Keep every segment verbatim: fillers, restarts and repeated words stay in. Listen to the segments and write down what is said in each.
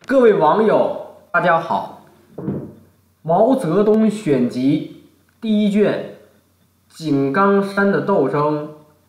各位网友，大家好，《毛泽东选集》第一卷《井冈山的斗争》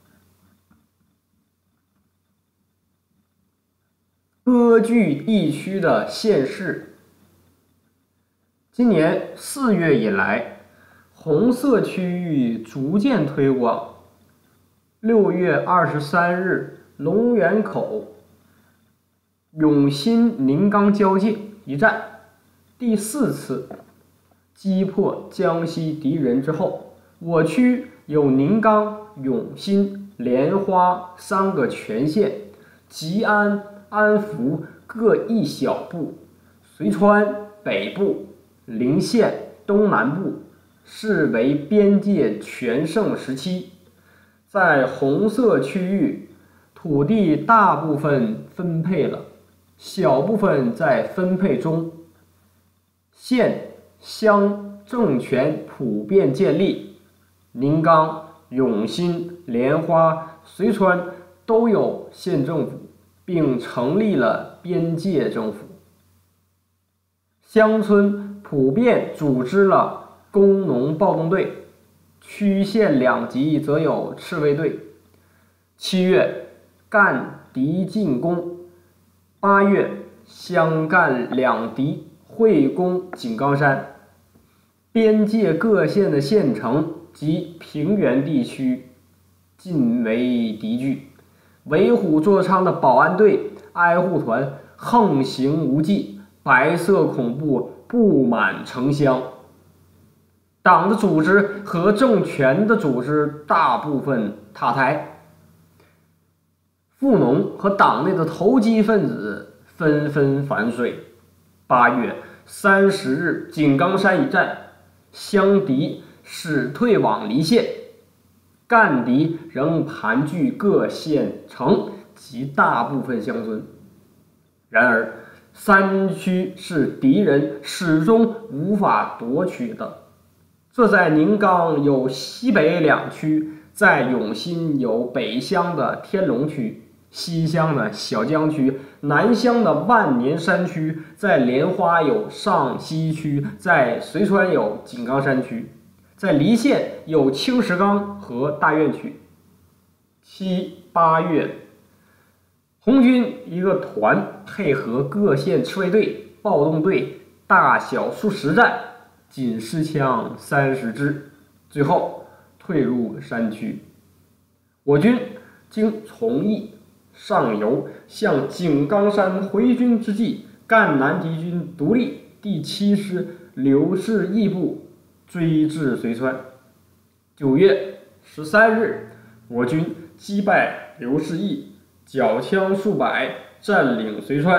割据地区的县市。今年四月以来，红色区域逐渐推广。六月二十三日，龙源口永新宁冈交界一战，第四次击破江西敌人之后，我区有宁冈、永新、莲花三个全县，吉安、安福各一小部，遂川北部、临县东南部视为边界全盛时期。在红色区域，土地大部分分配了，小部分在分配中，县乡政权普遍建立，宁冈、永新、莲花、遂川都有县政府，并成立了边界政府。乡村普遍组织了工农暴动队，区县两级则有赤卫队。七月，干敌进攻；八月，湘赣两敌会攻井冈山。边界各县的县城及平原地区尽为敌据，为虎作伥的保安队、挨护团横行无忌，白色恐怖布满城乡。党的组织和政权的组织大部分塔台，富农和党内的投机分子纷纷反水。八月三十日，井冈山一战，湘敌使退往离县，赣敌仍盘踞各县城及大部分乡村。然而，山区是敌人始终无法夺取的。这在宁冈有西北两区，在永新有北乡的天龙区，西乡的小江区，南乡的万年山区，在莲花有上西区，在遂川有井冈山区，在离县有青石岗和大院区。七八月，红军一个团配合各县赤卫队、暴动队，大小数十战，仅失枪三十支，最后退入山区。我军经从义、上游向井冈山回军之际，赣南敌军独立第七师刘氏义部追至遂川。九月十三日，我军击败刘氏义，缴枪数百，占领遂川。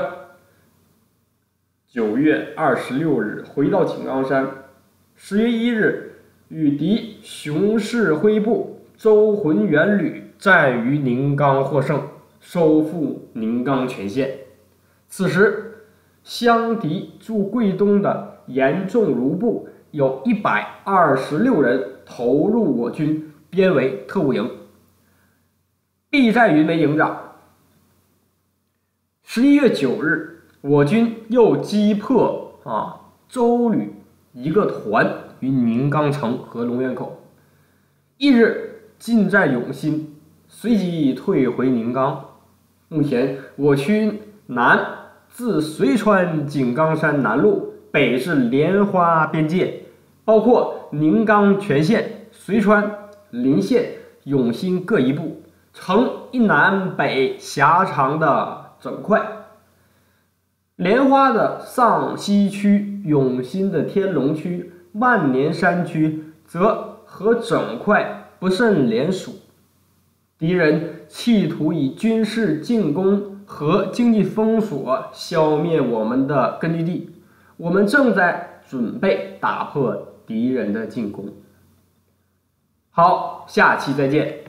九月二十六日，回到井冈山。十月一日，与敌熊式辉部、周浑元旅战于宁冈获胜，收复宁冈全县。此时，湘敌驻桂东的严仲如部有一百二十六人投入我军，编为特务营，毕占云为营长。十一月九日，我军又击破啊周旅一个团于宁冈城和龙源口，翌日进占永新，随即退回宁冈。目前我区南自遂川井冈山南路，北至莲花边界，包括宁冈全县、遂川、临县、永新各一部，呈一南北狭长的整块。莲花的上西区、永新的天龙区、万年山区则和整块不甚连属。敌人企图以军事进攻和经济封锁消灭我们的根据地，我们正在准备打破敌人的进攻。好，下期再见。